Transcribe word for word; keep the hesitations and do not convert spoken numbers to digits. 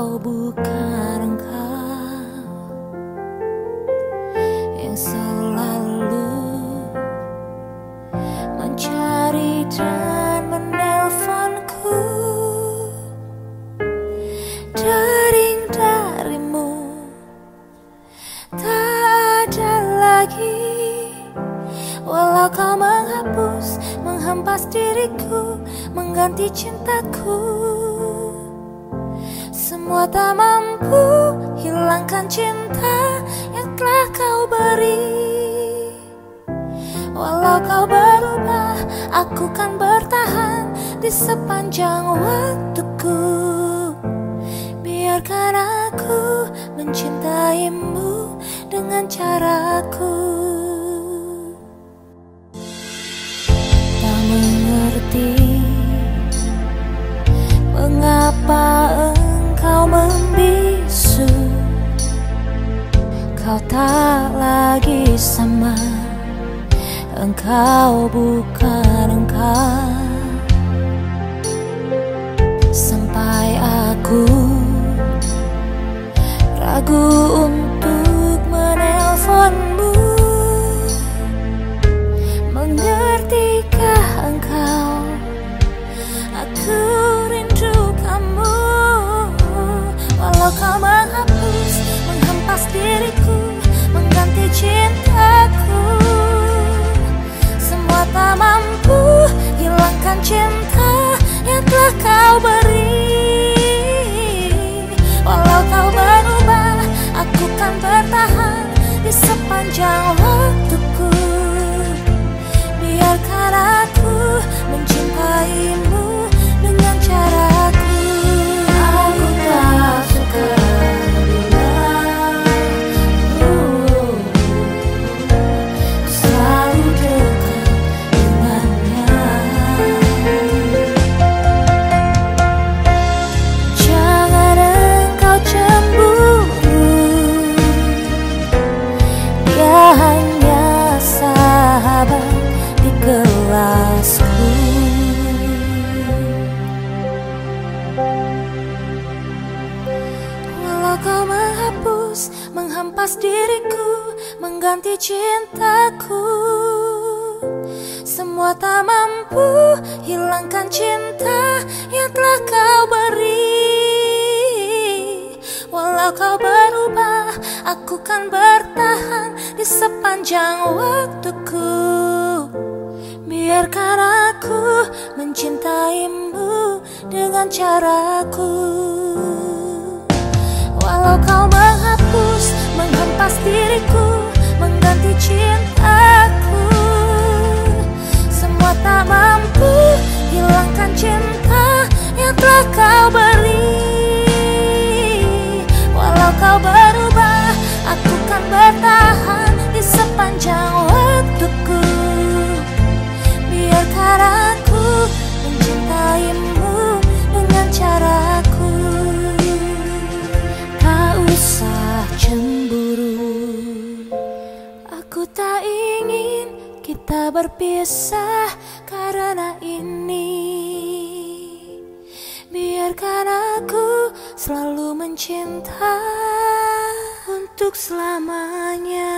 Engkau bukan engkau yang selalu mencari dan menelponku. Dering darimu tak ada lagi, walau kau menghapus, menghempas diriku, mengganti cintaku. Semua tak mampu hilangkan cinta yang telah kau beri. Walau kau berubah, aku kan bertahan di sepanjang waktuku. Biarkan aku mencintaimu dengan caraku. Tak mengerti mengapa engkau membisu. Kau tak lagi sama, engkau bukan engkau. Sampai aku ragu untuk menelponmu. Mengertikah engkau? Aku rindu kamu. Walau kau menghapus, menghempas diriku, mengganti cintaku. Semua tak mampu hilangkan cinta yang telah kau beri. Walau kau berubah, aku kan bertahan di sepanjang waktuku. Biarkan aku mencintaimu dengan caraku. Aku tak suka bila uh, selalu dekat dengannya. Jangan engkau cemburu, dia hanya sahabat di kelasku. Walau kau menghapus, menghempas diriku, mengganti cintaku. Semua tak mampu hilangkan cinta yang telah kau beri. Walau kau berubah, aku kan bertahan di sepanjang waktuku. Biarkan aku mencintaimu dengan caraku. Walau kau menghapus, menghempas diriku, mengganti cintaku. Semua tak mampu hilangkan cinta yang telah kau beri. Walau kau berubah, aku kan bertahan di sepanjang waktuku. Biarkan aku mencintaimu dengan caraku. Tak usah cemburu, aku tak ingin kita berpisah karena ini. Biarkan aku selalu mencinta untuk selamanya.